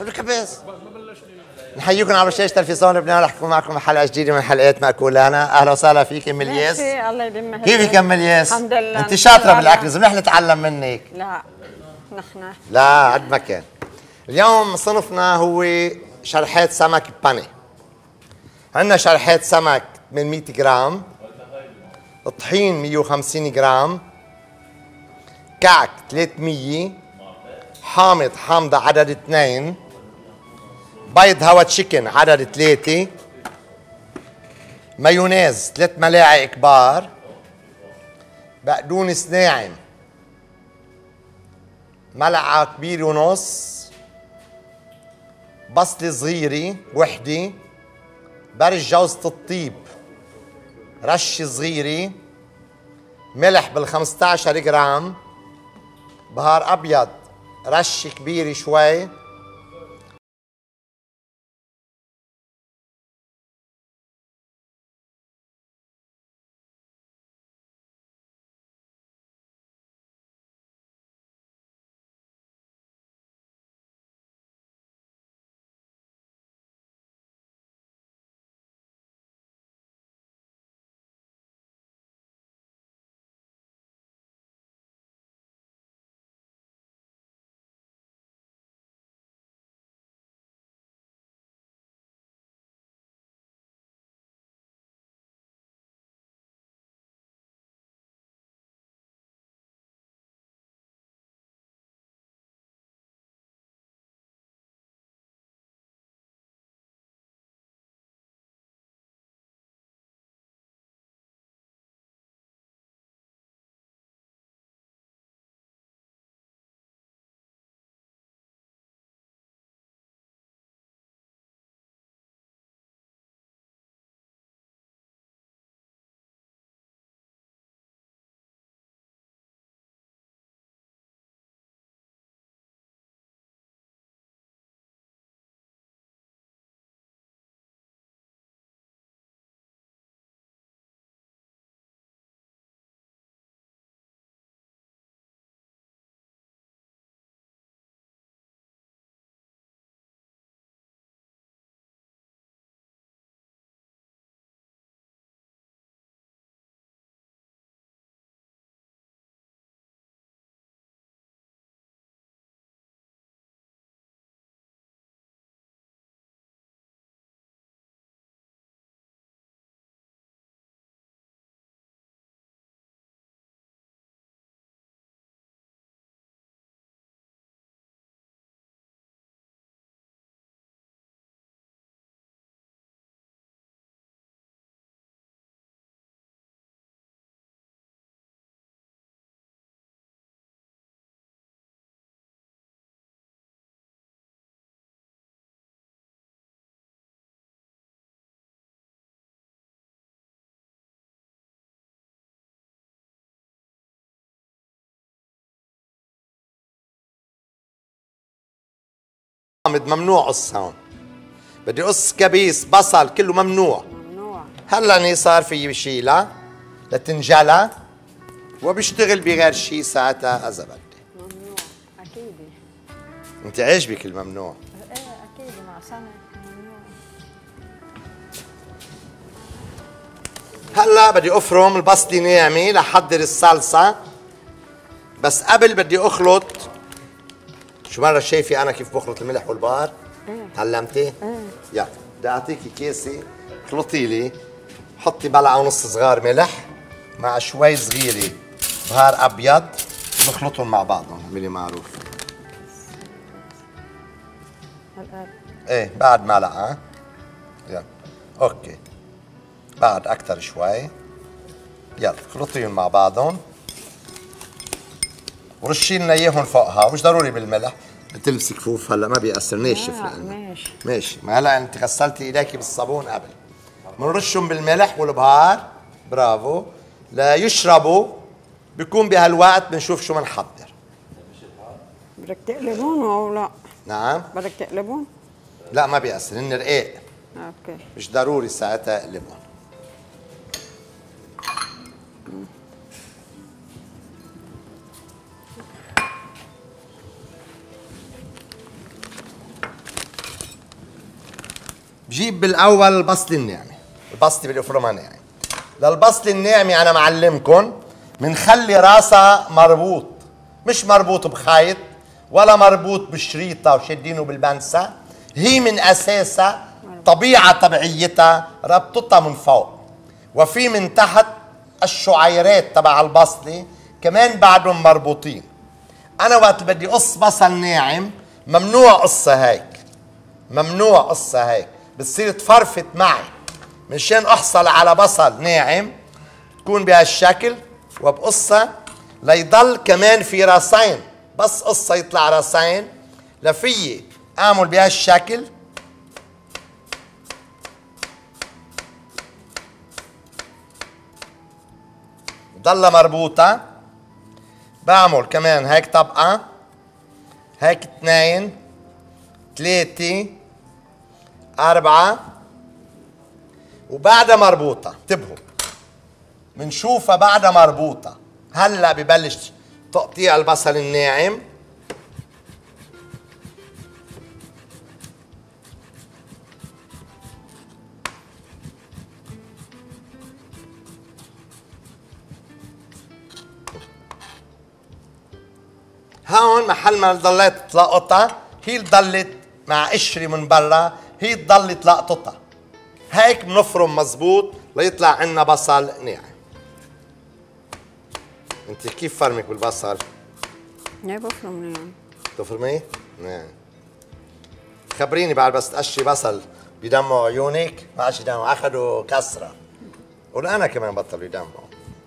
كبس. نحييكم عبر شاشة تلفزيون لبنان، رح نكون معكم بحلقة جديدة من حلقات مأكولانا. أهلا وسهلا فيك أم الياس. الله يديمها. كيفك أم الياس؟ الحمد لله. أنت شاطرة بالأكل، لازم نحن نتعلم منك. لا نحن لا قد ما كان. اليوم صنفنا هو شرحات سمك باني. عندنا شرحات سمك 800 جرام، طحين 150 جرام، كعك 300، حامضة عدد 2، بيض هوا تشيكن عدد 3، مايونيز 3 ملاعق كبار، بقدونس ناعم ملعقة كبيرة ونص، بصلة صغيرة وحدة، برش جوزة الطيب رشة صغيرة، ملح بال15 جرام، بهار أبيض رشة كبيرة شوي، ممنوع قص هون. بدي قص كبيس بصل كله ممنوع. هلا صار في بشيلها لتنجلى وبيشتغل بغير شيء ساعتها اذا بدي. ممنوع اكيد. انت عاجبك الممنوع؟ ايه اكيد مع سمك ممنوع. هلا بدي افرم البصله ناعمه لحضر الصلصه، بس قبل بدي اخلط. شو مرة شايفي أنا كيف بخلط الملح والبهار؟ تعلمتي؟ يلا بدي أعطيكي كاسة اخلطي لي، حطي بلعة ونص صغار ملح مع شوي صغيرة بهار أبيض، نخلطهم مع بعضهم. اعملي معروف. إيه بعد معلقة. يلا أوكي، بعد أكتر شوي. يلا اخلطيهم مع بعضهم ورشي لنا اياهم فوقها، مش ضروري بالملح، بتلبسي كفوف هلا ما بيأثر، ناشف لأنه ماشي. ما هلا انت غسلتي ايديكي بالصابون قبل. بنرشهم بالملح والبهار، برافو، ليشربوا. بيكون بهالوقت بنشوف شو بنحضر. بدك تقلبون او لا؟ نعم بدك تقلبون؟ لا ما بيأثر، هن رقاق. اوكي مش ضروري ساعتها اقلبهم. بجيب بالاول البصل الناعمه، البصله بدي افرمها ناعم. للبصل الناعمه انا معلمكم بنخلي راسها مربوط، مش مربوط بخيط ولا مربوط بشريطه وشدينه بالبنسه، هي من اساسها طبيعه طبيعيتها ربطتها من فوق، وفي من تحت الشعيرات تبع البصله كمان بعدهم مربوطين. انا وقت بدي قص بصل ناعم ممنوع قصها هيك، ممنوع قصها هيك، بتصير تفرفت معي. مشان احصل على بصل ناعم تكون بهالشكل وبقصها ليضل كمان في راسين، بس قصة يطلع راسين لفيي اعمل بهالشكل ضلها مربوطة. بعمل كمان هيك طبقة، هيك 2 3 4 وبعدها مربوطة. انتبهوا بنشوفها بعدها مربوطة. هلا ببلش تقطيع البصل الناعم. هون محل ما ضليت تلقطها هي ضلت مع قشري من برا، هي ضلت لقطتها. هيك بنفرم مزبوط ليطلع عنا بصل ناعم. انت كيف فرمك بالبصل؟ ايه بفرم ناعم. تفرمي؟ نعم. خبريني بعد بس تقشري بصل بدموا عيونك، ما عادش يدموا، اخذوا كسره. وانا كمان بطلوا يدموا.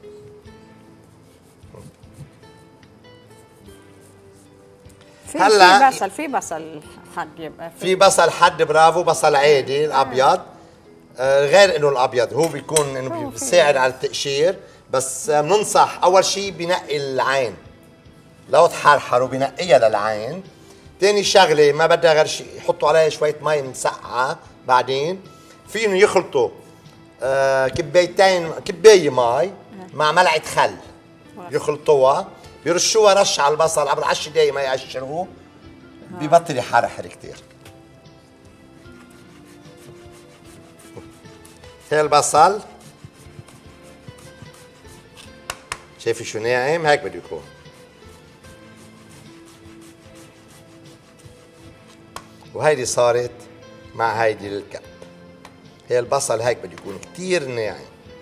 هلا في بصل حد يبقى في بصل حد، برافو، بصل عادي الابيض. غير انه الابيض هو بيكون انه بيساعد على التقشير، بس بننصح اول شيء بنقي العين لو تحرحروا بنقيها للعين. ثاني شغله ما بدها غير شيء يحطوا عليها شويه مي مسقعه، بعدين فيهم يخلطوا كبايه مي مع ملعقه خل، يخلطوها بيرشوها رش على البصل قبل 10 دقايق ما يقشروه، ببطل يحرحر كثير. هي البصل شايفي شو ناعم؟ هيك بده يكون. وهيدي صارت مع هيدي الكب. هي البصل هيك بده يكون كثير ناعم.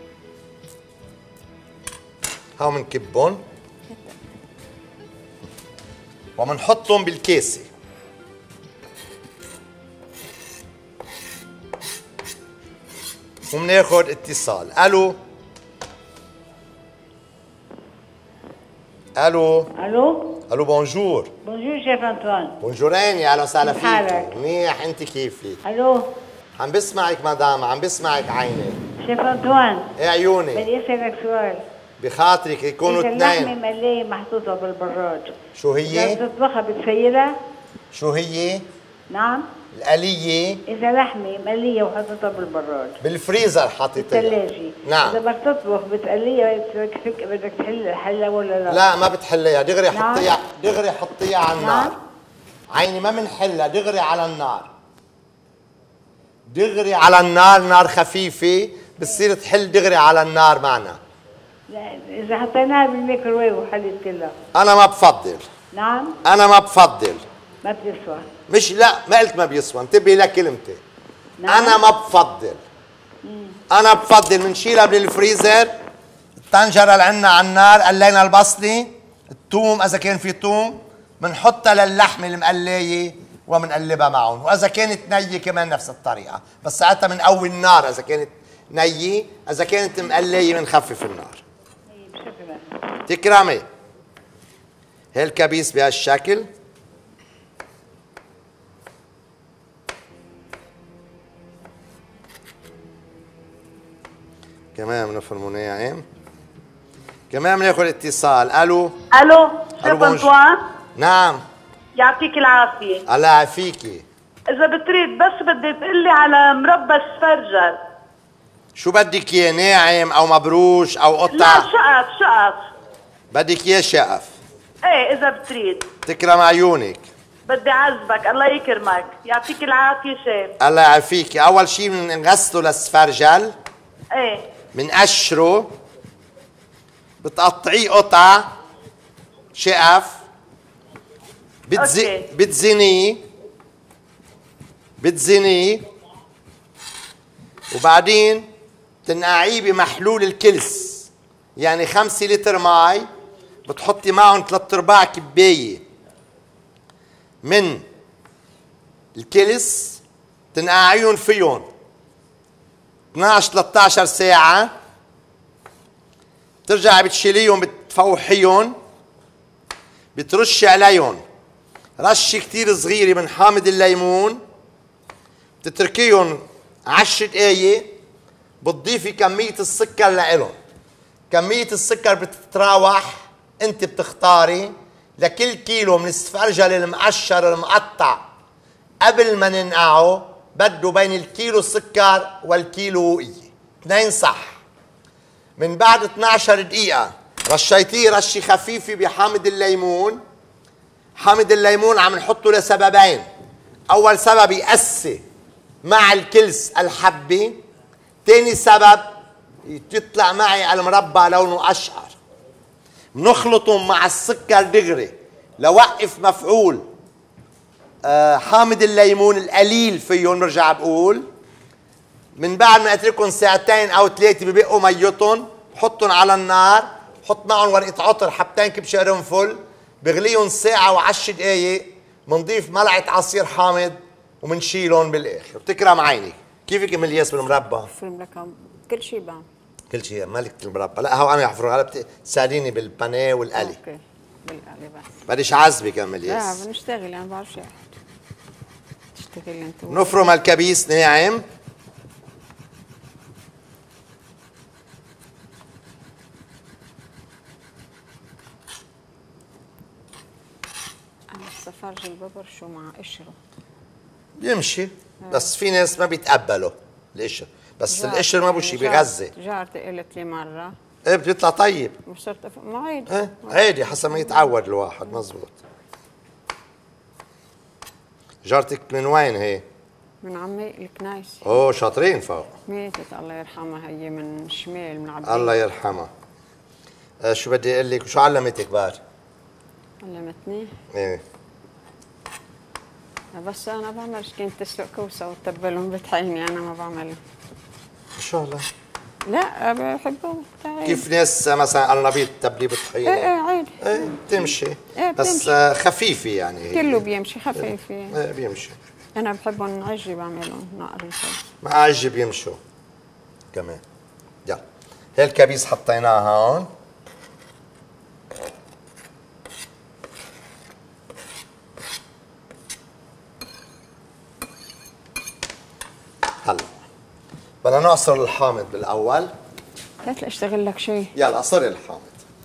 هاو منكبهم ومنحطهم بالكاسه. ومناخد اتصال. الو الو الو الو بونجور. بونجور شيف انطوان. بونجوريني، اهلا وسهلا كيف فيك. حالك؟ منيح، انت كيفك؟ الو عم بسمعك مدام، عم بسمعك عيني. شيف انطوان، ايه عيوني؟ بدي اسالك سؤال. بخاطرك يكونوا إذا اللحمه اثنين. مقليه محطوطه بالبراد، شو هي؟ إذا بتطبخها بتسيلها؟ شو هي؟ نعم. القلية إذا لحمة مقلية وحطيتها بالبراد بالفريزر حطيتها بالثلاجة، نعم. إذا بدك تطبخ بتقليها بدك تحلها ولا لا؟ لا ما بتحليها، دغري نعم. حطيها، دغري حطيها على النار. نعم. عيني ما بنحلها، دغري على النار، دغري على النار، نار خفيفة بتصير تحل دغري على النار معنا. لا إذا حطيناها بالميكروويف وحلت كلها. أنا ما بفضل. نعم. أنا ما بفضل. ما بتسوى. مش لا ما قلت ما بيسوى، انتبهي لكلمتي. نعم. أنا ما بفضل. أنا بفضل بنشيلها بالفريزر، الطنجرة اللي عندنا على النار، قلينا البصلة، الثوم إذا كان في ثوم، بنحطها للحمة المقلية وبنقلبها معهم، وإذا كانت نية كمان نفس الطريقة، بس ساعتها بنقوي النار إذا كانت نية، إذا كانت مقلية بنخفف النار. شكرا. تكرمي. هي الكبيس بهالشكل. كمان بنفرمه ناعم. كمان بناخذ اتصال. الو الو شيف ألو، بونجور. انطوان، نعم. يعطيك العافيه. الله يعافيكي. اذا بتريد بس بدي تقلي على مربى السفرجل. شو بدك اياه، ناعم او مبروش او قطع؟ لا شقف. بدك اياه شقف. ايه اذا بتريد. تكرم عيونك. بدي عزبك، الله يكرمك، يعطيك العافية شيف. الله يعافيكي. اول شيء بنغسله للسفرجل. ايه. بنقشره، بتقطعيه قطع شقف، بتزنيه وبعدين تنقعيه بمحلول الكلس، يعني 5 لتر مي بتحطي معهم 3/4 كباية من الكلس، تنقعيهم فيهم 12-13 ساعة، بترجعي بتشيليهم بتفوحيهم، بترشي عليهم رشة كتير صغيرة من حامض الليمون، بتتركيهم 10 دقايق، بتضيفي كمية السكر لإلهم. كمية السكر بتتراوح، انت بتختاري لكل كيلو من السفرجل المقشر المقطع قبل ما ننقعه بده بين الكيلو سكر والكيلو وقية، 2 صح. من بعد 12 دقيقة رشيتيه رشة خفيفة بحامض الليمون. حامض الليمون عم نحطه لسببين، أول سبب يقسي مع الكلس الحبة، تاني سبب يطلع معي المربى لونه أشقر. بنخلطهم مع السكر دغري لوقف مفعول حامض الليمون القليل فيهم. برجع بقول من بعد ما اتركهم 2 أو 3 ببقوا ميتهم، بحطهم على النار، بحط معهم ورقة عطر، حبتين كبشة قرنفل، بغليهم ساعة و10 دقايق، بنضيف ملعقة عصير حامض وبنشيلهم بالاخر. بتكرم عينك. كيفك ام الياس بالمربى؟ بفرم لك كل شيء بعمل. كل شيء ملكة المربى. لا هو انا يحفروا، هلا بتساعديني بالبانيه والقلي. اوكي بالقلي بس. بديش عذبك ام الياس. لا بنشتغل، انا ما بعرفش احد. تشتغل انت. نفرم الكبيس ناعم. انا السفرجل ببرشه مع قشره. بيمشي، بس في ناس ما بيتقبلوا القشر، بس القشر ما بوشي بيغذي. جارتي قالت لي مره ايه بيطلع طيب. مش شرط ما عيد. ايه عادي حسب ما يتعود الواحد. مزبوط. جارتك من وين هي؟ من عمي الكنايسي. اوه شاطرين فوق. ماتت الله يرحمها، هي من شمال من عبد الله يرحمها. شو بدي اقول لك، وشو علمتك بعد؟ علمتني. ايه بس انا بعملش، كنت تسلق كوسه وتبلهم بطحيني، انا ما بعمل. ما شاء الله. لا بحبه. كيف ناس مثلا قرنبيط تبليه بالطحينه؟ ايه عادي. ايه بتمشي. إيه بس خفيفه يعني هي. كله بيمشي خفيف. ايه بيمشي. انا بحبهم عجي، بعملهم نقري. مع عجي بيمشوا كمان. يلا هي الكبيس حطيناها هون. هلا بدنا نعصر الحامض بالاول. هات اشتغل لك شيء. يلا عصري الحامض.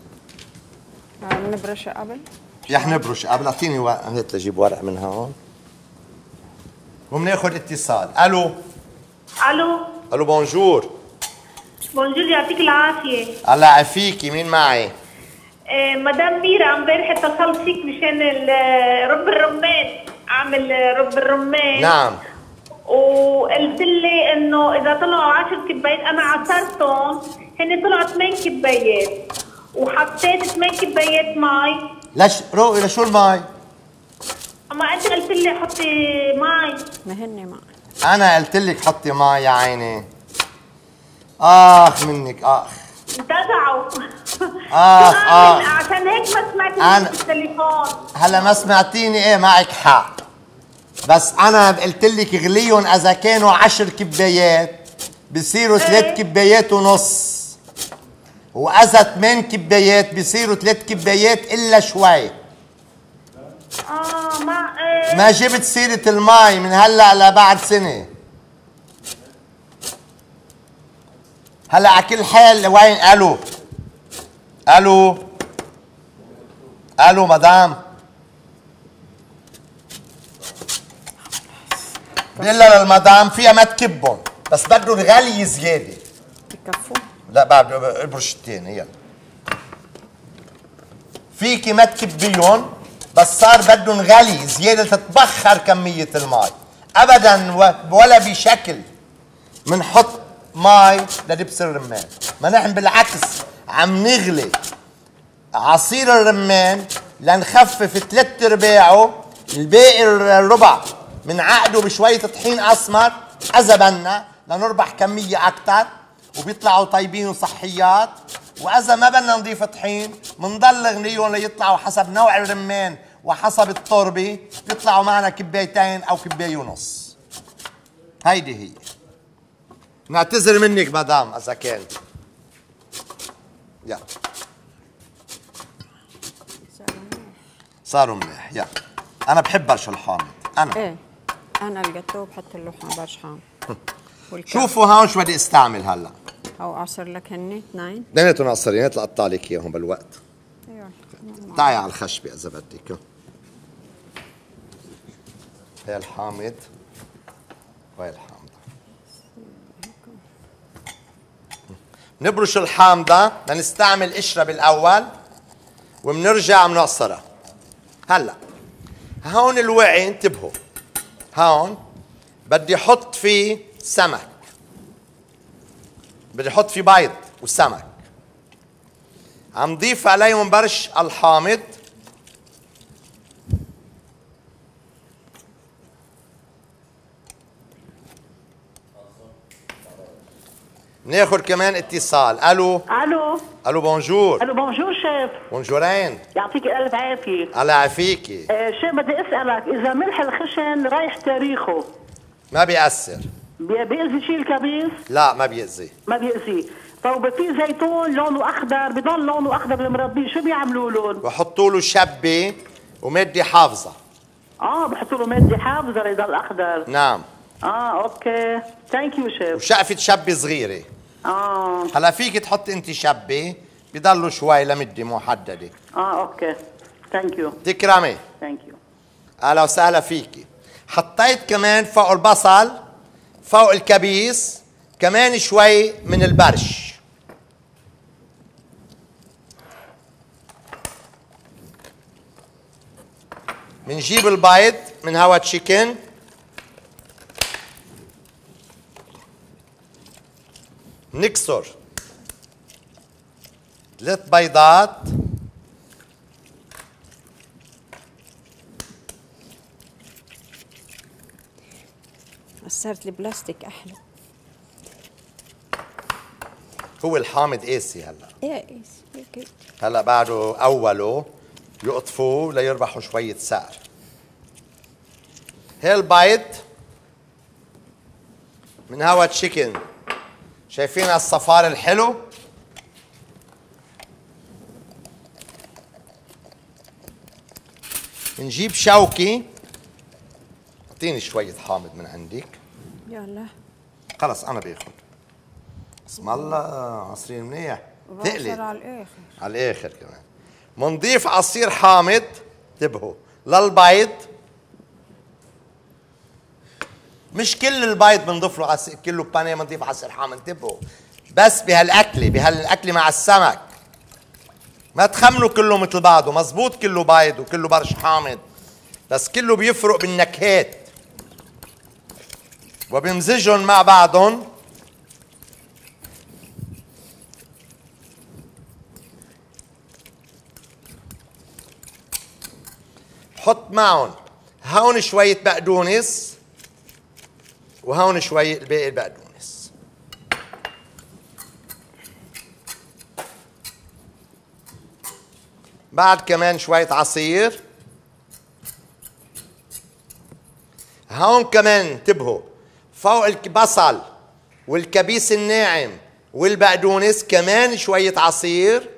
نبرشها قبل. يا نبرش قبل. اعطيني هات لجيب ورق من هون وبناخذ اتصال. الو. الو. الو بونجور. بونجور، يعطيك العافية. الله يعافيكي. مين معي؟ مدام ميرا، امبارح اتصلت فيك مشان رب الرمان، اعمل رب الرمان. نعم. وقلت لي انه اذا طلعوا 10 كبايات انا عصرتهم، هن طلعوا 8 كبايات وحطيت 8 كبايات مي. ليش روقي لشو المي؟ اما انت قلت لي حطي مي. ما هن مي. انا قلت لك حطي مي يا عيني. اخ منك اخ. انتزعوا. اخ عشان هيك ما سمعتني بالتليفون. هلا ما سمعتيني. ايه معك حق، بس انا قلت لك غليهم اذا كانوا 10 كبايات بصيروا 3 كبايات ونص، واذا 8 كبايات بصيروا 3 كبايات الا شوي. ما جبت سيرة المي من هلا لبعد سنة. هلا على كل حال وين؟ الو الو الو مدام. بقول للمدام فيها ما تكبهم، بس بدهم غلي زياده. بكفوا؟ لا بعد ابرش الثاني. يلا فيكي ما تكبيهم، بس صار بدهم غلي زيادة تتبخر كمية المي ابدا ولا بشكل منحط مي لدبس الرمان، ما نحن بالعكس عم نغلي عصير الرمان لنخفف 3/4 الباقي الربع من عقده بشوية طحين اسمر اذا بدنا لنربح كمية اكثر وبيطلعوا طيبين وصحيات، واذا ما بدنا نضيف طحين بنضل نغليهم ليطلعوا حسب نوع الرمان وحسب التربة بيطلعوا معنا كبايتين او كباية ونص. هيدي هي. نعتذر منك مدام اذا كان. يلا صاروا منيح. يلا انا بحب برش الحامض. انا ايه انا الجاتوه بحط له برش حامض. شوفوا هون شو بدي استعمل هلا. او اعصر لك هني اثنين. اثنيناتهم عصرين اقطع لك اياهم بالوقت. ايوه تعي على الخشبة اذا بدك. هي الحامض وهي الحامضة. نبرش الحامضة لنستعمل قشرة بالاول وبنرجع بنعصرها. هلا هون الوعي انتبهوا، هون بدي احط فيه سمك، بدي احط فيه بيض وسمك، عم ضيف عليهم برش الحامض ناخذ كمان اتصال. الو الو الو بونجور. الو بونجور شيف. بونجورين. يعطيك الف عافيه. الله يعافيكي. شيف بدي اسالك اذا ملح الخشن رايح تاريخه ما بيأثر. بيأذي شيء الكبيس؟ لا ما بيأذي. ما بيأذي. طيب في زيتون لونه اخضر بضل لونه اخضر بالمربي شو بيعملوا لهم؟ بحطوا له شبه ومادة حافظة. بحطوا له ماده حافظه ليضل اخضر. نعم. اوكي ثانك يو شيف. وشقفة شبه صغيرة. هلا فيك تحط انت شبه بضلوا شوي لمدة محددة. اوكي ثانك يو. تكرمي. ثانك يو. اهلا وسهلا فيكي. حطيت كمان فوق البصل فوق الكبيس كمان شوي من البرش. منجيب البيض من هوا تشيكن نكسر 3 بيضات صارت البلاستيك احلى. هو الحامض قاسي هلا. ايه اوكي. هلا بعده اوله يقطفوه ليربحوا شوية سعر. هي البيض من هوا تشيكن، شايفين الصفار الحلو؟ نجيب شوكي، اعطيني شوية حامض من عندك. يلا خلص أنا باخذ. بسم الله عصير منيح. تقلي على الاخر. على الآخر كمان. منضيف عصير حامض، انتبهوا للبيض. مش كل البيض بنضيف له عصير، كله بانيه بنضيف عصير حامض، انتبهوا بس بهالاكله مع السمك. ما تخمنوا كله مثل بعضه، مزبوط كله بيض وكله برش حامض، بس كله بيفرق بالنكهات وبيمزجهم مع بعضهم. حط معهم هون شوية بقدونس وهون شوية باقي البقدونس. بعد كمان شوية عصير. هون كمان انتبهوا فوق البصل والكبيس الناعم والبقدونس كمان شوية عصير.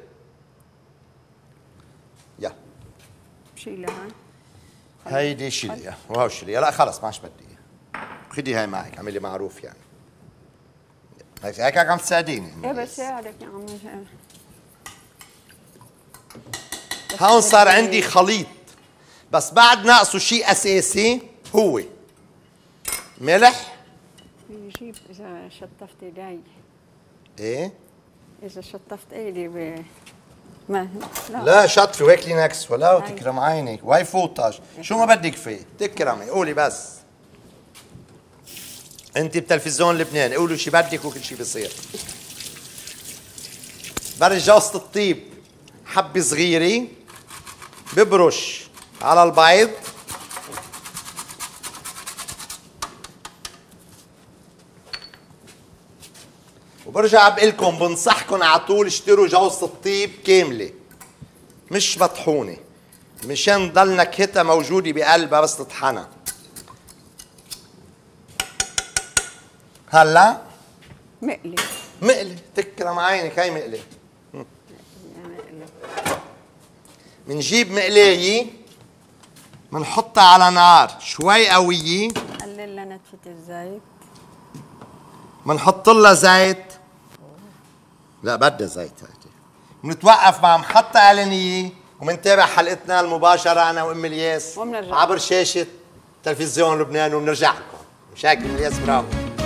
يا شيلها هيدي شيليها وهو شيليها. لا خلص ما عادش بدي اياها. خدي هاي معك، اعملي معروف يعني. هيك عم تساعديني. ايه بس ساعدك يا عمي. هون صار عندي خليط، بس بعد ناقصه شيء اساسي هو ملح. بيجيب اذا شطفت ايدي. ايه؟ اذا شطفت ايدي ما لا شطفي وهيك لينكس ولا تكرم عينك واي فوطاج شو ما بدك فيه تكرمي قولي بس انت بتلفزيون لبنان قولوا شي بدك وكل شي بصير. برش جوزة الطيب حبة صغيرة ببرش على البيض وبرجع بقلكم بنصحكم على طول اشتروا جوزة الطيب كاملة مش مطحونة مشان تضل نكهتها موجودة بقلبها بس تطحنها. هلا مقلي مقلي تكرم عينك هي مقلي. منجيب مقلاية منحطها على نار شوي قوية قلل لنا نتفة الزيت منحط لها زيت لا بدها زيت هيدي منتوقف مع محطة إعلانية ومنتابع حلقتنا المباشرة أنا وأم الياس ومنرجع عبر شاشة تلفزيون لبنان وبنرجع لكم. مشاكل أم الياس برافو.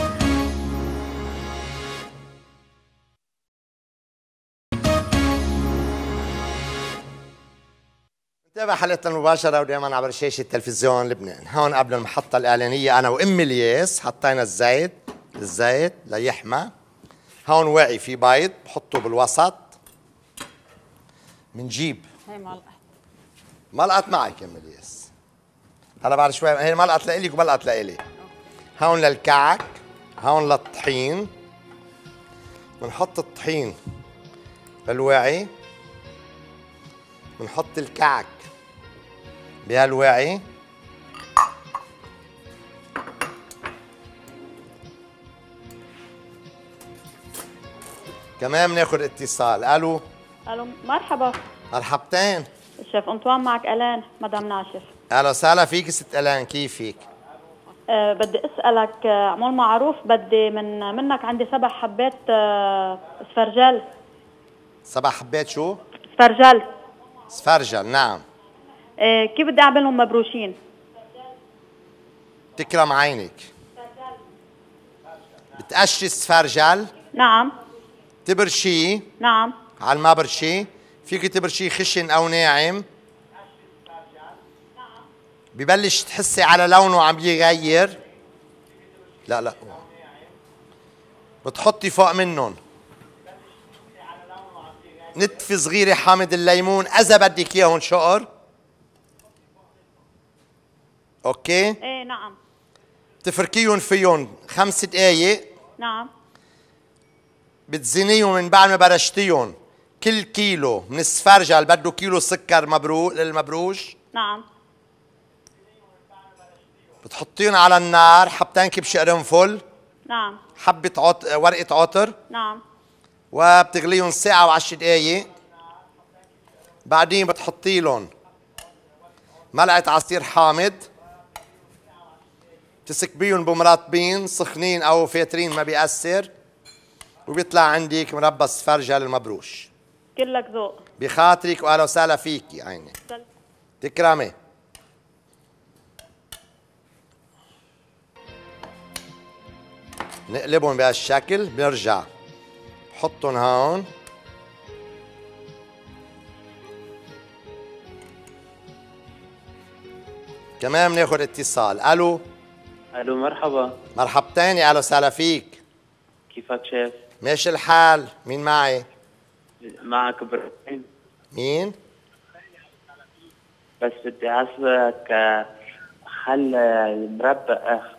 نتابع حلقتنا المباشرة ودائما عبر شاشة تلفزيون لبنان. هون قبل المحطة الإعلانية أنا وأم الياس حطينا الزيت ليحمى. هون واعي في بيض بحطه بالوسط. منجيب هي ملقط معك يا ام الياس. هلا بعد شوي هي ملقط لإلك وملقط لإلي. هون للكعك هون للطحين. بنحط الطحين بالواعي بنحط الكعك بهالواعي كمان بناخذ اتصال. الو الو مرحبا مرحبتين شيف انطوان، معك الان مدام ناشف. اهلا وسهلا فيك ست الان كيفك؟ بدي اسالك عمول معروف، بدي منك عندي 7 حبات سفرجل. 7 حبات شو؟ سفرجل. سفرجل نعم. كيف بدي اعملهم مبروشين؟ تكرم عينك. بتقشي السفرجل. نعم. تبرشيه. نعم. على ما برشيه فيك تبرشيه خشن او ناعم. ببلش تحسي على لونه عم يغير. لا بتحطي فوق منهم نتفة صغيرة حامض الليمون اذا بدك اياهم شقر. اوكي؟ ايه نعم. تفركيهم فيهم 5 دقايق. نعم. بتزينيهم من بعد ما برشتيهم. كل كيلو من السفرجل بده كيلو سكر المبروش. نعم. بتحطيهم على النار حبتين كبش قرنفل. نعم. حبة ورقة عطر. نعم. وبتغليهم ساعة و10 دقايق. بعدين بتحطي لهم ملعقة عصير حامض. تسكبيهم بمرطبين سخنين او فاترين ما بيأثر. وبيطلع عندك مربى السفرجل المبروش. كلك ذوق. بخاطرك واهلا وسهلا فيكي عيني. تكرمي. نقلبهم بهالشكل بنرجع بحطهم هون. كمان بناخذ اتصال. الو الو مرحبا. مرحبتين يا اهلا وسهلا فيك. كيفك شيف؟ ماشي الحال. مين معي؟ معك ابراهيم. مين؟ بس بدي اسالك خل مربى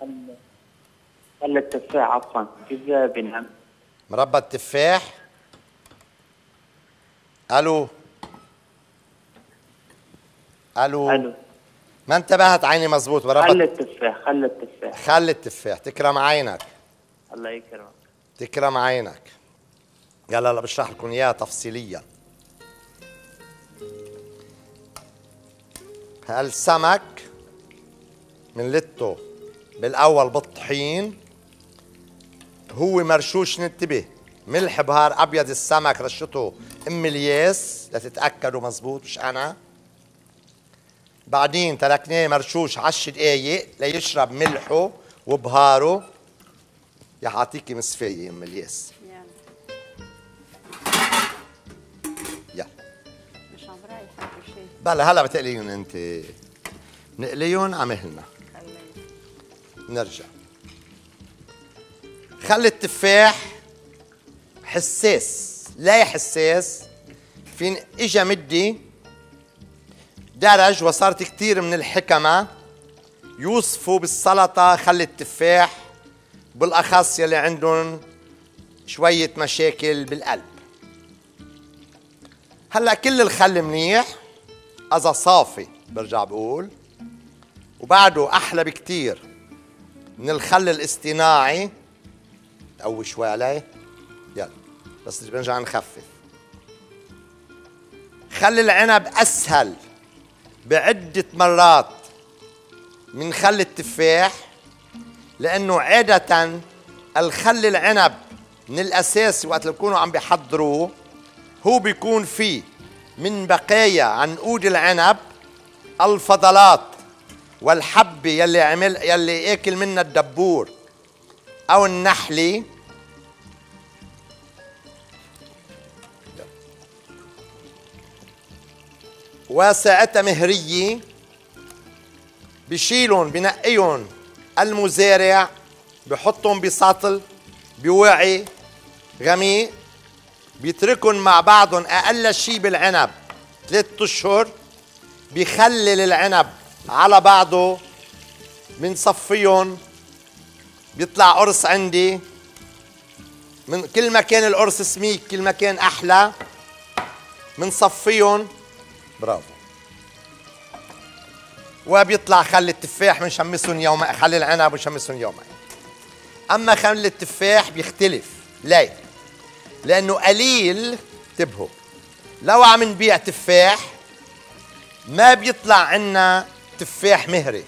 خل التفاح عفوا كيف بنعمل؟ مربى التفاح. الو الو ما انتبهت عيني مزبوط. مربى خل التفاح خل التفاح. تكرم عينك. الله يكرمك. تكرم عينك. يلا هلا بشرح لكم اياها تفصيليا. هالسمك منلته بالاول بالطحين. هو مرشوش ننتبه ملح بهار ابيض. السمك رشته ام الياس لتتاكدوا مزبوط مش انا. بعدين تركناه مرشوش 10 دقايق ليشرب ملحه وبهاره. يا حاعطيكي مصفايه ام الياس. يلا بلا هلا بتقليهم انت. نقليهم عمهلنا. نرجع. خلي التفاح حساس، لا حساس. فين اجا مدي درج وصارت كتير من الحكمة يوصفوا بالسلطة خلي التفاح، بالأخص يلي عندهم شوية مشاكل بالقلب. هلا كل الخل منيح إذا صافي، برجع بقول، وبعده أحلى بكتير من الخل الاصطناعي. قوي شوي عليه، يلا بس بنرجع نخفف. خل العنب أسهل بعدة مرات من خل التفاح، لأنه عادة الخل العنب من الأساس وقت اللي بيكونوا عم بيحضروه هو بيكون فيه من بقايا عنقود العنب الفضلات والحبة يلي اكل منها الدبور أو النحلي. وساعتها مهرية بشيلهم بنقيهم المزارع، بحطهم بسطل بوعي غميق، بيتركهم مع بعضهم أقل شي بالعنب 3 أشهر، بيخلل العنب على بعضه، بنصفيهم، بيطلع قرص عندي. من كل ما كان القرص سميك كل ما كان أحلى. بنصفيهم، برافو، وبيطلع خل التفاح بنشمسهم يومين، خل العنب بنشمسهم يومين. اما خل التفاح بيختلف، ليه؟ لانه قليل. انتبهوا، لو عم نبيع تفاح ما بيطلع عنا تفاح مهري،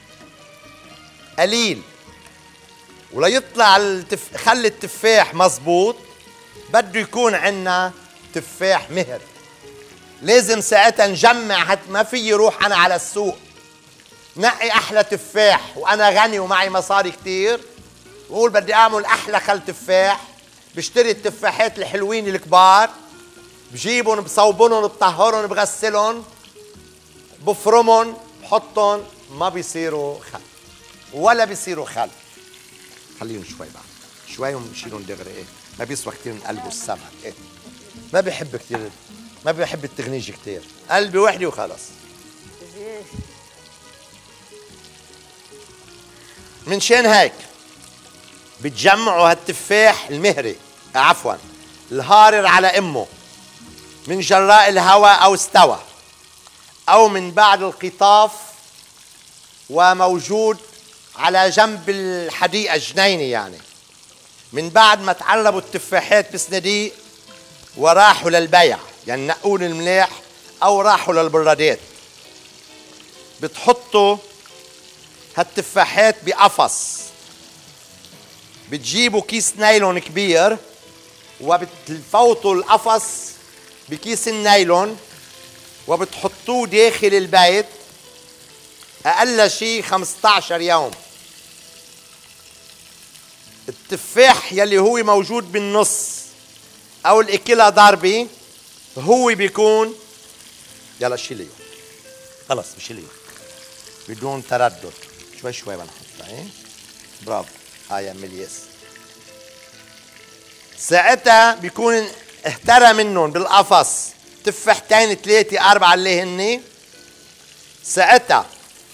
قليل. وليطلع خل التفاح مزبوط بده يكون عنا تفاح مهري. لازم ساعتها نجمع، ما في روح انا على السوق نقي احلى تفاح وانا غني ومعي مصاري كتير وقول بدي اعمل احلى خل تفاح. بشتري التفاحات الحلوين الكبار، بجيبهم بصوبهم بطهرهم بغسلهم بفرمهم بحطهم، ما بيصيروا خل ولا بيصيروا خل. خليهم شوي بعد شوي ونشيلهم دغري. ايه ما بيسوى كتير من قلبه السمك. ايه ما بيحب كتير، ما بيحب التغنيج كتير، قلبي وحدي وخلص. من شان هيك بتجمعوا هالتفاح المهري، عفوا الهارر على امه، من جراء الهواء او استوى او من بعد القطاف وموجود على جنب الحديقه الجنينه، يعني من بعد ما تعربوا التفاحات بصناديق وراحوا للبيع، يعني نقون الملاح او راحوا للبرادات. بتحطوا هالتفاحات بقفص، بتجيبوا كيس نايلون كبير وبتفوتوا القفص بكيس النايلون وبتحطوه داخل البيت اقل شيء 15 يوم. التفاح يلي هو موجود بالنص او الاكلة ضربي هو بيكون، يلا شيليه خلص بشيليه بدون تردد، شوي شوي بنحطها. ايه برافو، هاي عمل يس. ساعتها بيكون اهترى منهم بالقفص تفاحتين 3 4 اللي هن. ساعتها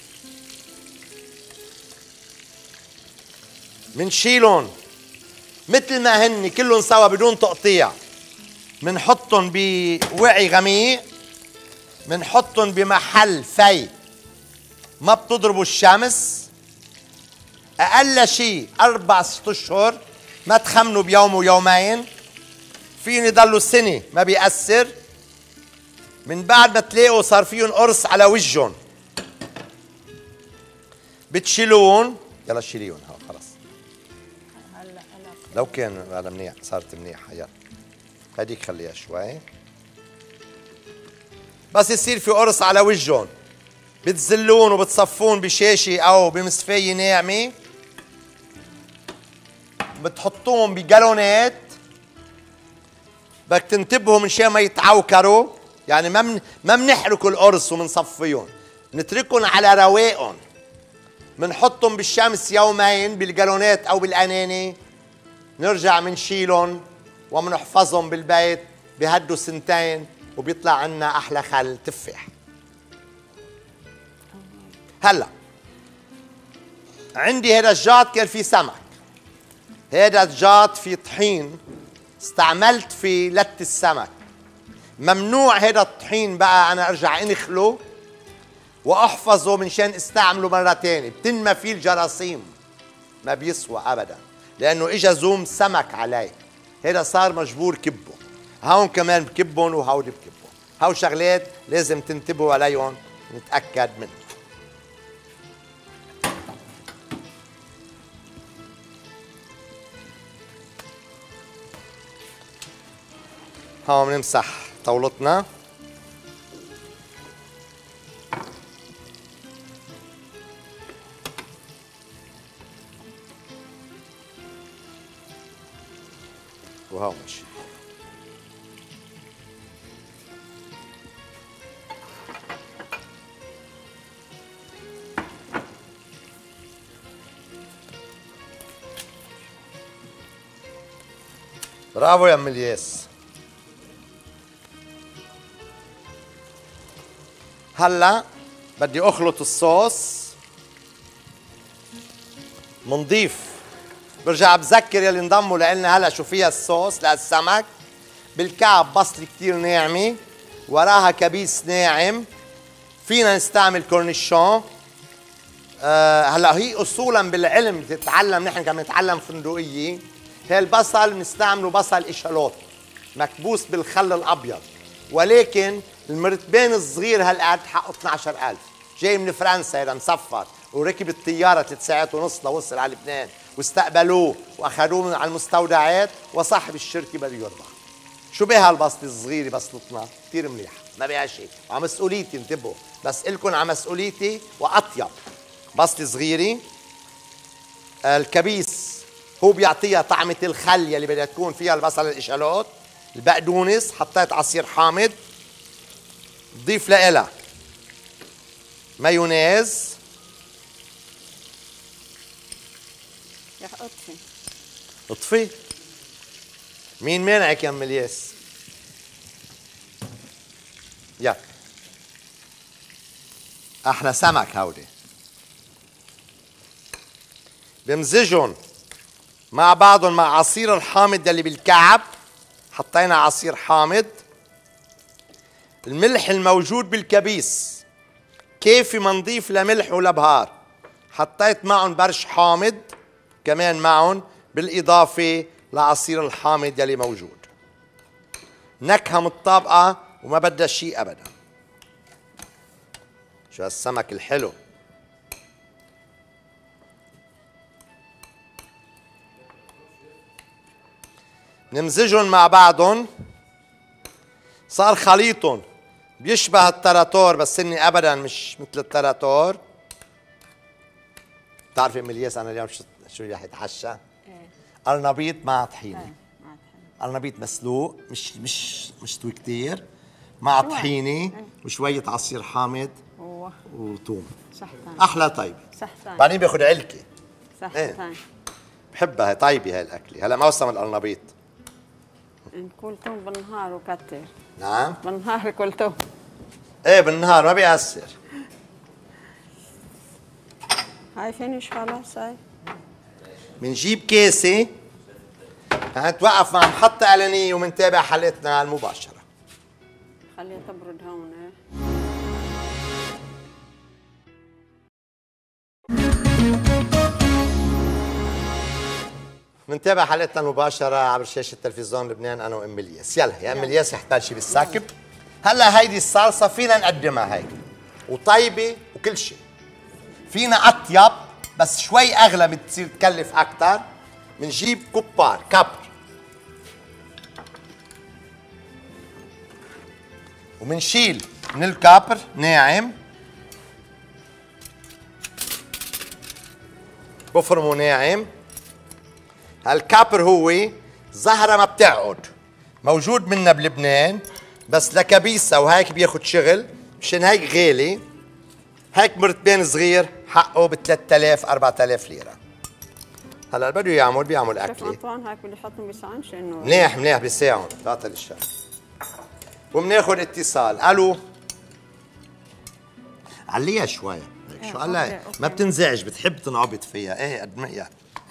منشيلهم مثل ما هن كلهم سوا بدون تقطيع، منحطهم بوعي غميق، منحطهم بمحل في ما بتضربوا الشمس اقل شيء 4 6 اشهر، ما تخمنوا بيوم ويومين، فين يضلوا سنه ما بيأثر. من بعد ما تلاقوا صار فيهم قرص على وجههم بتشيلون. يلا شيليهم ها خلص. لو كان هذا منيح صارت منيحه. يلا هديك خليها شوي، بس يصير في قرص على وجههم بتزلون وبتصفون بشاشه او بمصفايه ناعمه، بتحطوهم بجالونات. بدك تنتبهوا من شان ما يتعوكروا، يعني ما بنحرق القرص وبنصفيهم، بنتركهم على رواقهم، بنحطهم بالشمس يومين بالجالونات او بالاناني، نرجع بنشيلهم وبنحفظهم بالبيت، بهدوا سنتين وبيطلع عنا احلى خل تفاح. هلا عندي هذا الجاط كان فيه سمك، هذا الجاط فيه طحين استعملت في لت السمك. ممنوع هذا الطحين بقى انا ارجع انخله واحفظه منشان استعمله مره ثانيه، بتنمى فيه الجراثيم، ما بيسوى ابدا لانه اجى زوم سمك عليه، هذا صار مجبور كبه. هون كمان بكبهم وهودي بكبهم، هو شغلات لازم تنتبهوا عليهم نتاكد منه. هون بنمسح طاولتنا. وهو ماشي. برافو يا ام الياس. هلا بدي اخلط الصوص، منضيف. برجع بذكر يلي انضموا لنا هلا شو فيها الصوص للسمك. بالكعب بصل كتير ناعمه، وراها كبيس ناعم، فينا نستعمل كورنيشون. هلا هي اصولا بالعلم تتعلم، نحن كمان نتعلم فندقيه. هي البصل بنستعمله بصل اشالوت مكبوس بالخل الابيض، ولكن المرتبين الصغير هالقد حقه 12,000، جاي من فرنسا، هذا مسفر وركب الطياره 3 ساعات ونص لوصل على لبنان، واستقبلوه واخذوه من على المستودعات، وصاحب الشركه بده يربح. شو بها البصله الصغيره بصلتنا كثير مليحه، ما بها شيء، وعلى مسؤوليتي انتبهوا، بس الكم على مسؤوليتي. واطيب بصله صغيره. الكبيس هو بيعطيها طعمه الخل يلي بدها تكون فيها البصل الاشالوت. البقدونس حطيت عصير حامض، ضيف لها مايونيز. يا اطفي اطفي. مين مانعك يا ام الياس؟ يا احلى سمك هودي. بمزجهم مع بعضهم مع عصير الحامض اللي بالكعب، حطينا عصير حامض. الملح الموجود بالكبيس كيفي ما نضيف لملح ولا بهار، حطيت معهم برش حامض كمان معهم، بالإضافة لعصير الحامض يلي موجود. نكهة متطابقة وما بدها شيء أبدا. شو هالسمك الحلو. نمزجهم مع بعضهم، صار خليطهم بيشبه التراتور، بس اني ابدا مش مثل التراتور. بتعرفي ام الياس انا اليوم شو رح يتحشى؟ قرنبيط مع طحينه. قرنبيط مسلوق، مش مستوي كثير، مع طحينه وشويه عصير حامض وثوم. صحتين. احلى طيبه. صحتين. بعدين بياخذ علكه. صحتين. بحبها طيبه هاي الاكله. هلا موسم القرنبيط. نكون توم بالنهار وكتر. نعم. بالنهار كل توم. ايه بالنهار ما بيأثر. هاي فينيش خلاص هاي. بنجيب كاسه، هنتوقف مع محطة إعلانية ومنتابع حلقتنا المباشرة. خليها تبرد هون. منتابع حلقتنا المباشرة عبر شاشة تلفزيون لبنان أنا وأم الياس. يلا يا أم الياس احتاج شي بالساكب. هلا هيدي الصلصة فينا نقدمها هيك وطيبة وكل شيء. فينا أطيب بس شوي أغلى بتصير تكلف أكثر. بنجيب كبار كبر ومنشيل من الكابر ناعم، بفرمه ناعم. هالكابر هو زهرة ما بتعقد، موجود منا بلبنان، بس لكبيسة وهيك بياخد شغل، مشان هيك غالي. هيك مرتبين صغير حقه ب 3000 4000 ليرة. هلا بده بيعمل شيف أكلة. أنطوان هيك بدي أحطهم بيساعدش إنه منيح بيساعد. تعطي الشيف. وبناخد اتصال. ألو. عليها شوي. شو قال لها؟ ما بتنزعج، بتحب تنعبط فيها. ايه قد ما هي.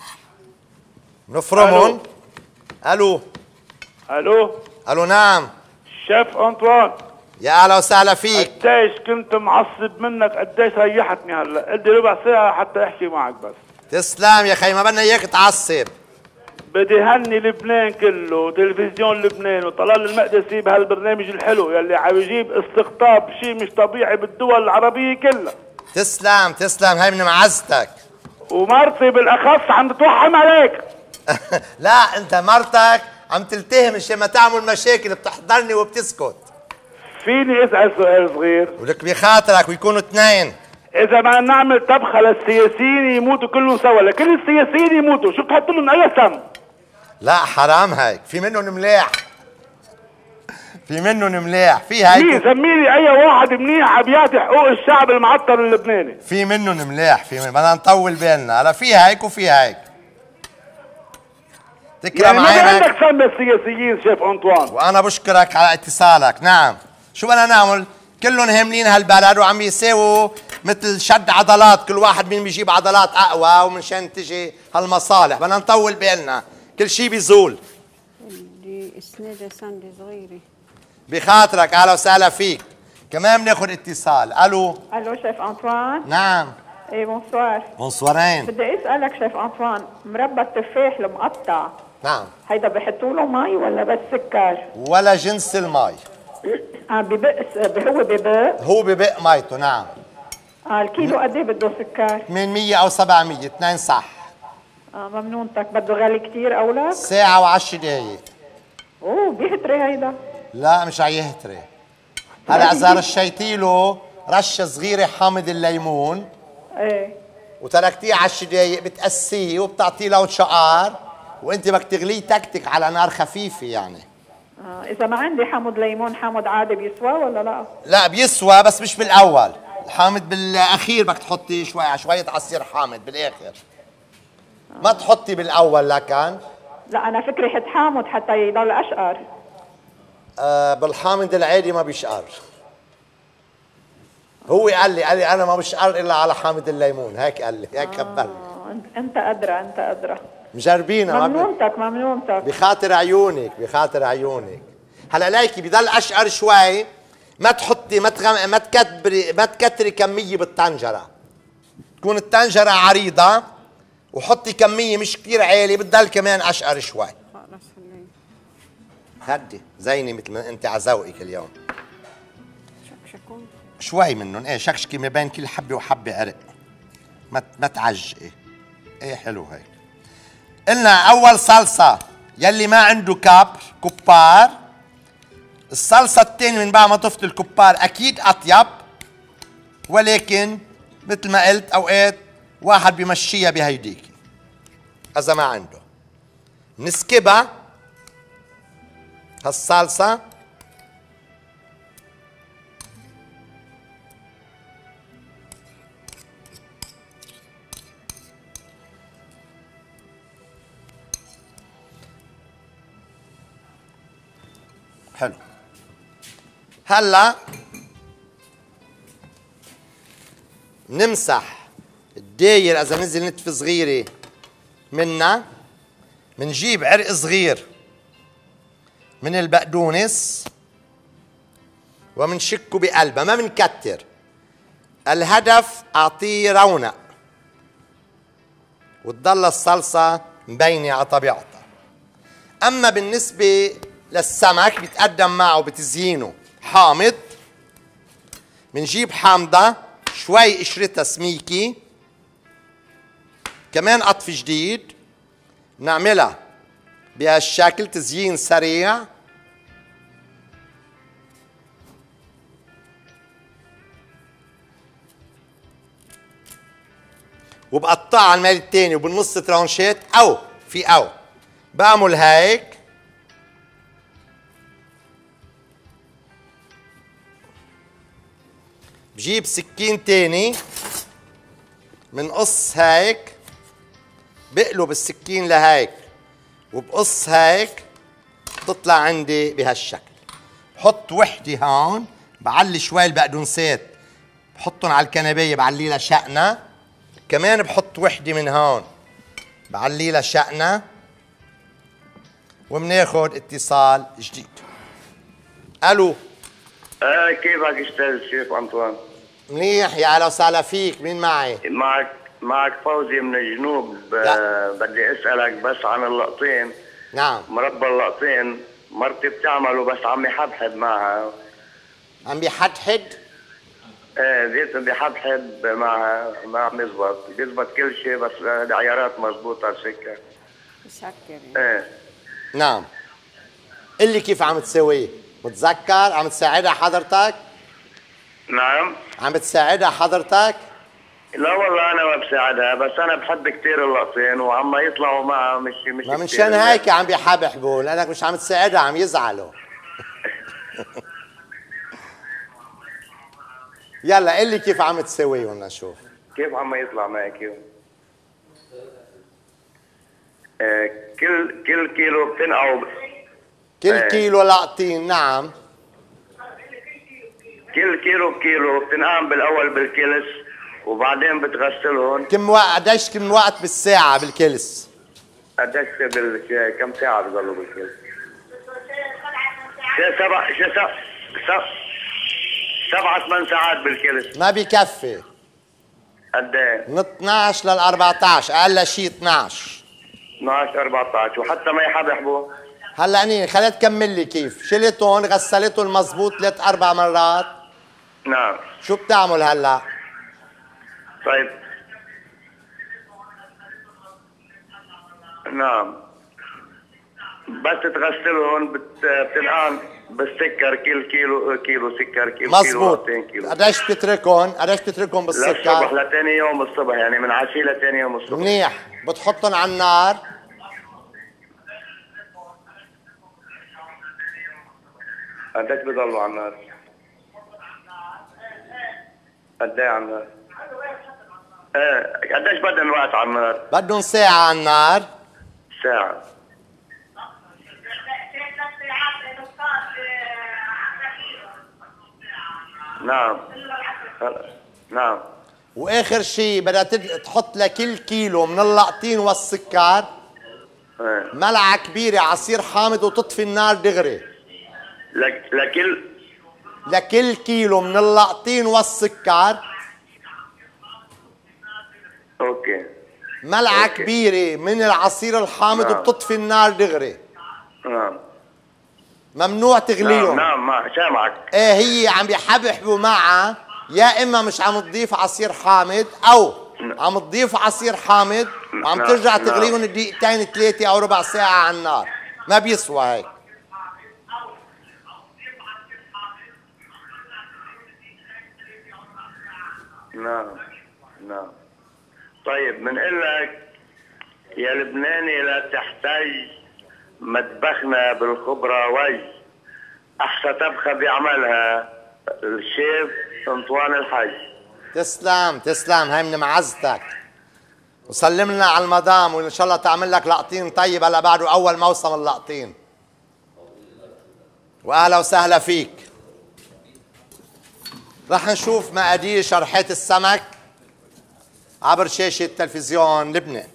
نفرمهم. الو. الو. الو نعم. شيف انطوان. يا اهلا وسهلا فيك. قديش كنت معصب منك، قديش ريحتني هلا، ادي ربع ساعة حتى احكي معك بس. تسلم يا خي، ما بدنا اياك تعصب. بدي هني لبنان كله، تلفزيون لبنان وطلال المقدسي بهالبرنامج الحلو يلي عم يجيب استقطاب شيء مش طبيعي بالدول العربية كلها. تسلم تسلم، هاي من معزتك. ومرتي بالاخص عم تتوحم عليك. لا انت مرتك عم تلتهم مشان ما تعمل مشاكل، بتحضرني وبتسكت. فيني اسال سؤال صغير؟ ولك بخاطرك ويكونوا اثنين. اذا ما نعمل طبخه للسياسيين يموتوا كلهم سوا، لكل السياسيين يموتوا، شو بتحط لهم اي سم؟ لا حرام هيك، في منهم ملاح. في منهم ملاح، في هيك. مين سميني اي واحد منيح عم يعطي حقوق الشعب المعطر اللبناني. في منهم ملاح، في منهم، بدنا نطول بالنا، هلا في هيك وفي هيك. تكرم يعني ما عينك. عندك سم السياسيين شيف انطوان. وانا بشكرك على اتصالك. نعم، شو بدنا نعمل؟ كلهم هاملين هالبلد وعم يساووا مثل شد عضلات، كل واحد مين بيجيب عضلات اقوى، ومنشان تجي هالمصالح بدنا نطول بالنا، كل شيء بيزول. بدي اسنادة ساندي صغيرة. بخاطرك، اهلا وسهلا فيك. كمان بناخذ اتصال. الو. الو شيف انطوان. نعم. ايه بونسوار. بونسوارين. بدي اسالك شيف انطوان، مربى التفاح المقطع نعم. هيدا بحطوا له مي ولا بس سكر؟ ولا جنس المي. ببق هو ببق؟ هو ببق ميته. نعم. الكيلو قد ايه بده سكر؟ 800 او 700، اثنين صح. ممنونتك. بده غالي كثير او لك؟ ساعة و10 دقايق. اوه بيهتري هيدا. لا مش عيهتري. هلا اذا رشيتي له رشه صغيره حامض الليمون ايه وتركتيه 10 دقايق بتقسيه وبتعطيه له شقار، وانت بدك تغليه تكتك على نار خفيفه يعني. اذا ما عندي حامض ليمون، حامض عادي بيسوى ولا لا؟ لا بيسوى بس مش بالاول، الحامض بالاخير بدك تحطي شويه عصير حامض بالاخر. ما تحطي بالاول لكن. لا انا فكري حط حامض حتى يضل اشقر. بالحامض العادي ما بيشقر. هو قال لي انا ما بشقر الا على حامض الليمون، هيك قال لي، هيك خبرني. انت ادرى انت ادرى. مجربينا. ممنونتك. بخاطر عيونك بخاطر عيونك. هلا ليكي بضل اشقر شوي، ما تحطي ما تكتري كميه بالطنجره، تكون الطنجره عريضه وحطي كميه مش كثير عاليه، بتضل كمان اشقر شوي. خلص خليه هدي زيني مثل ما انت على ذوقك اليوم. شكشكون شوي منهم، ايه شكشكي ما بين كل حبه وحبه عرق، ما تعجقي. ايه حلو هيك. قلنا اول صلصه يلي ما عنده كبار. الصلصه الثانيه من بعد ما طفت الكبار اكيد اطيب، ولكن مثل ما قلت اوقات واحد بيمشيها بهيديك اذا ما عنده. نسكبها هالصلصه حلو. هلا نمسح الداير اذا نزل نتفه صغيره منا، منجيب عرق صغير من البقدونس ومنشكه بقلبها، ما منكتر. الهدف اعطيه رونق وتضل الصلصه مبينه على طبيعتها. اما بالنسبه للسمك بيتقدم معه بتزيينه حامض. منجيب حامضة شوي قشرتها سميكي، كمان قطف جديد، نعملها بهالشكل تزيين سريع. وبقطعها على الميل الثاني وبالنص ترانشات، او بعمل هيك بجيب سكين تاني منقص هيك، بقلب السكين لهيك وبقص هيك، تطلع عندي بهالشكل. بحط وحده هون، بعلي شوي البقدونسات بحطهم على الكنبايه بعلي لها شقنه، كمان بحط وحده من هون بعلي لها شقنه، وبناخد اتصال جديد. الو. كيفك استاذ شيف انطوان؟ منيح، يا اهلا وسهلا فيك. مين معي؟ معك فوزي من الجنوب. بدي اسالك بس عن اللقطين. نعم. مربى اللقطين مرتي بتعمله بس عم يحبحب معها. عم بيحدحد؟ زيت بيحبحب معها، ما عم يزبط، بيزبط كل شيء بس العيارات مزبوطه، السكر مسكر. نعم. قل لي كيف عم تسويه؟ متذكر؟ عم تساعدها حضرتك؟ نعم. عم بتساعدها حضرتك؟ لا والله انا ما بساعدها، بس انا بحب كثير اللقطين وعم يطلعوا معها مش ما منشان هيك عم بيحبحبوا، لانك مش عم تساعدها عم يزعلوا. يلا قل لي كيف عم تسويهم لنشوف. كيف عم يطلع معك؟ كل كيلو بتنقعوا كل كيلو لقطين. نعم. كل كيلو بتنقعهم بالاول بالكلس وبعدين بتغسلهم. قديش كم وقت بالساعة بالكلس؟ قديش كم ساعة بضلوا بالكلس؟ 7-8 ساعات بالكلس. ما بكفي. قد ايه؟ من 12 لل 14، اقل شيء 12. 14 وحتى ما يحبحبوا. هلا اني خليت كمل لي كيف شلتهم غسلتهم مزبوط 3-4 مرات. نعم. شو بتعمل هلا؟ طيب. نعم. بس تغسلهم بتنقعن بالسكر. كل كيلو سكر، كيلو مزبوط. كيلو. قديش بتتركهم بالسكر؟ للصبح لثاني يوم الصبح، يعني من عشية لثاني يوم الصبح. منيح. بتحطهم على النار. قديش بضلوا على النار؟ قد ايه على النار؟ قديش بدهم وقت على النار؟ بدهم ساعة على النار. ساعة. نعم. نعم. واخر شيء بدها تحط لكل كيلو من اللقطين والسكر ملعقة كبيرة عصير حامض وتطفي النار دغري. لكل كيلو من اللقطين والسكر اوكي ملعقة كبيرة من العصير الحامض وبتطفي النار دغري. نعم. ممنوع تغليهم. نعم سامعك. ايه هي عم بيحبحبوا معها، يا اما مش عم تضيف عصير حامض او عم تضيف عصير حامض وعم ترجع تغليهم دقيقتين 3 او ربع ساعة على النار. ما بيسوى هيك. نعم. طيب بنقول لك يا لبناني لا تحتاج مطبخنا بالخبرة وجه، أحسن طبخة بيعملها الشيف أنطوان الحاج. تسلم هاي من معزتك. وسلم لنا على المدام وإن شاء الله تعمل لك لقطين طيب. هلا بعده أول موسم اللقطين. وأهلا وسهلا فيك. رح نشوف مقادير شرحات السمك عبر شاشة تلفزيون لبنان.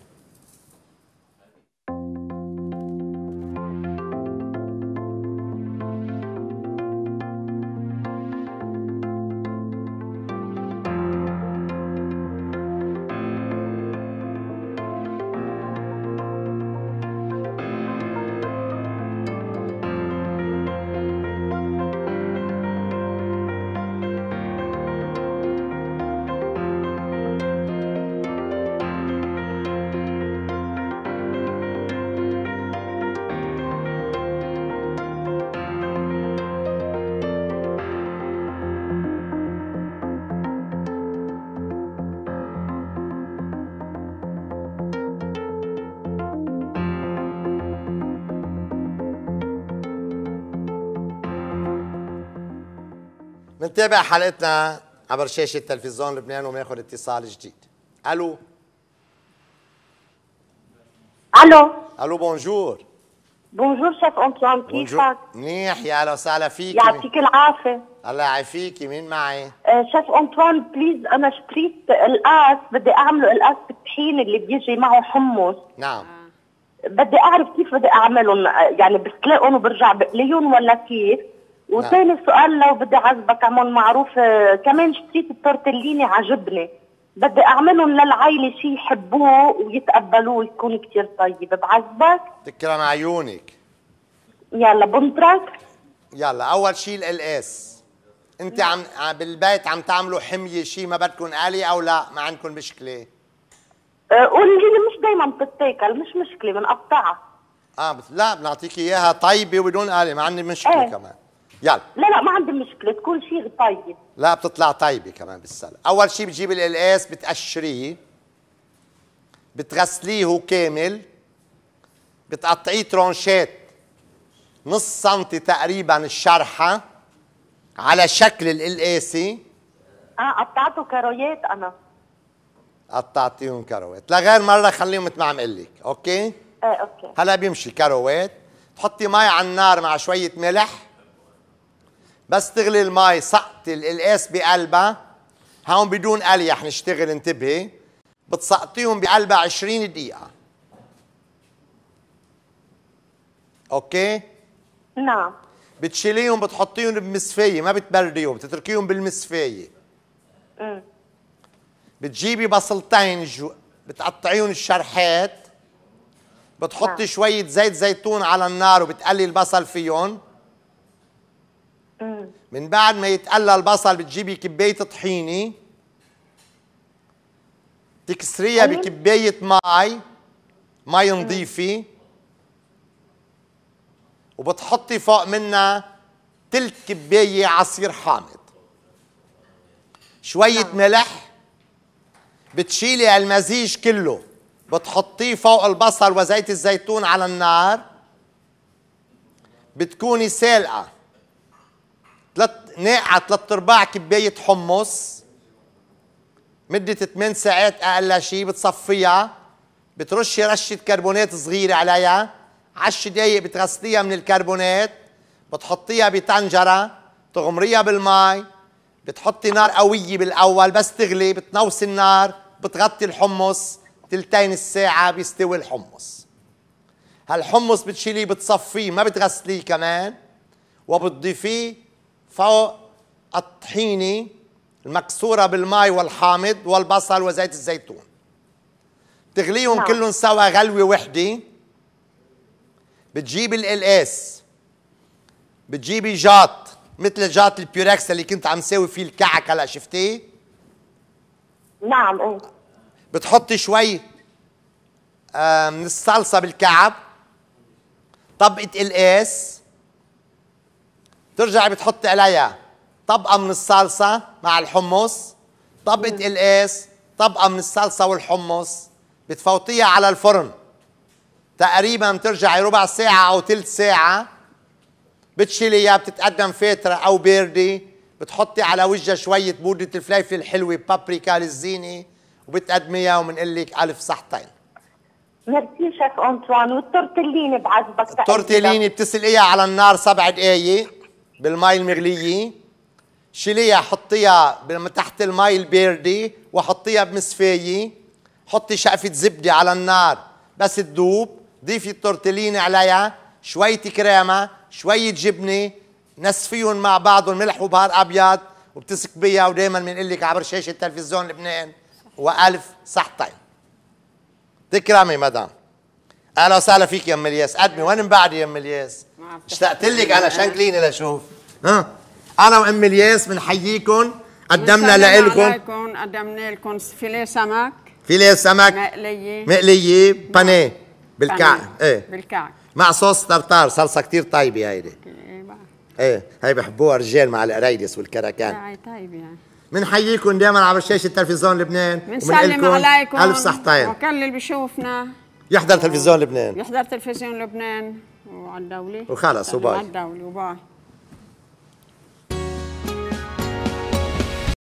نتابع حلقتنا عبر شاشة تلفزيون لبنان وناخذ اتصال جديد. الو الو بونجور. بونجور شيف انطوان، كيفك؟ منيح، يا اهلا وسهلا فيك. يعطيك العافيه. الله يعافيكي. مين معي؟ شيف انطوان بليز، انا اشتريت القاس، بدي اعمله القاس بالطحين اللي بيجي معه حمص. نعم. بدي اعرف كيف بدي اعملهم، يعني بسلقهم وبرجع بقليهم ولا كيف؟ وثاني سؤال لو بدي عزبك عمل معروف، كمان اشتريت التورتليني عجبني، بدي اعملهم للعائله شيء يحبوه ويتقبلوه يكون كثير طيب، بعزبك؟ تكرم عيونك. يلا بنطرك. يلا اول شيء القلقاس. انت عم بالبيت عم تعملوا حميه شيء ما بدكم آلي او لا ما عندكم مشكله؟ قولي لي مش دايما بتتاكل، مش مشكله بنقطعها. لا بنعطيك اياها طيبه وبدون آلي، ما عندي مشكله كمان. يلا. لا ما عندي مشكله، تكون شيء طيب. لا بتطلع طيبه كمان بالسلق. اول شيء بتجيب القلقاس بتقشريه، بتغسليه هو كامل، بتقطعيه ترونشات نص سنتي تقريبا الشرحه على شكل القلقاسي. قطعته كرويات انا. قطعتيهم كروات، لغير مره خليهم مثل ما عم قلك، اوكي؟ اوكي. هلا بيمشي كروات. تحطي مي على النار مع شويه ملح، بس تغلي المي سقطي القلقاس بقلبها، هون بدون قلي رح نشتغل، انتبهي. بتسقطيهم بقلبها 20 دقيقة. اوكي؟ نعم. بتشيليهم بتحطيهم بمصفاية، ما بتبرديهم، بتتركيهم بالمصفاية. بتجيبي بصلتين بتقطعيهم الشرحات، بتحطي شوية زيت زيتون على النار وبتقلي البصل فيهم. من بعد ما يتقلى البصل بتجيبي كباية طحينة تكسريها بكباية مي نظيفة، وبتحطي فوق منها تلت كباية عصير حامض، شوية ملح. بتشيلي المزيج كله بتحطيه فوق البصل وزيت الزيتون على النار. بتكوني سالقة ناقعة 3/4 كباية حمص مدة 8 ساعات أقل شيء. بتصفيها، بترشي رشة كربونات صغيرة عليها، 10 دقايق بتغسليها من الكربونات، بتحطيها بطنجرة تغمريها بالماء، بتحطي نار قوية بالأول بس تغلي، بتنوسي النار، بتغطي الحمص تلتين الساعة بيستوي الحمص. هالحمص بتشيليه بتصفيه ما بتغسليه كمان، وبتضيفيه فوق الطحينة المكسورة بالماء والحامض والبصل وزيت الزيتون. تغليهم كلهم سوا غلوة وحدة. بتجيبي القلقاس، بتجيبي جاط مثل جاط البيوركس اللي كنت عم ساوي فيه الكعك، هلا شفتيه؟ نعم. بتحطي شوي من الصلصة بالكعب، طبقة قلقاس، ترجعي بتحطي عليها طبقة من الصلصة مع الحمص، طبقة قلقاس، طبقة من الصلصة والحمص، بتفوتيها على الفرن تقريبا بترجعي ربع ساعة أو ثلث ساعة. بتشيليها، بتتقدم فاترة أو باردة، بتحطي على وجهها شوية بودرة الفليفل الحلوة بابريكا للزينة، وبتقدميها وبنقول لك ألف صحتين. ميرسي شيف أنطوان. والتورتليني بعجبك؟ التورتليني بتسلقيها على النار 7 دقايق بالمي المغلية، شيليها حطيها تحت المي الباردة وحطيها بمصفاية، حطي شقفة زبدة على النار بس تذوب، ضيفي التورتليني عليها، شوية كريمة، شوية جبنة، نسفيهم مع بعضهم ملح وبهار أبيض، وبتسكبيها. ودائما بنقول لك عبر شاشة تلفزيون لبنان وألف صحتين. تكرمي مدام. اهلا وسهلا فيك يا ام الياس. قدمي وين مبعدي يا ام الياس؟ اشتقت لك انا، شنكليني لشوف. انا وام الياس بنحييكم، قدمنا لكم قدمنا لكم فيليه سمك، فيليه سمك مقليه بانيه بالكعك. ايه بالكعك مع صوص طرطار، صلصه كثير طيبه هيدي. ايه هي بحبوها الرجال مع القريدس والكركان. هاي طيب يعني. بنحييكم دائما على شاشه تلفزيون لبنان، بنسلم عليكم الف صحتين. وكل اللي بيشوفنا يحضر تلفزيون لبنان، يحضر تلفزيون لبنان وعلى الدولة وخلص وباي. على الدولة وباي.